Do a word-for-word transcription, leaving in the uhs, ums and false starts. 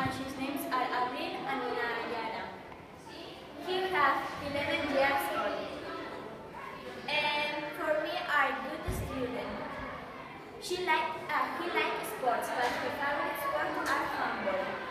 and his names are Avril and Nayara. He has eleven years old. And for me, are good student. She like uh, he likes sports, but her favorite sports are handball.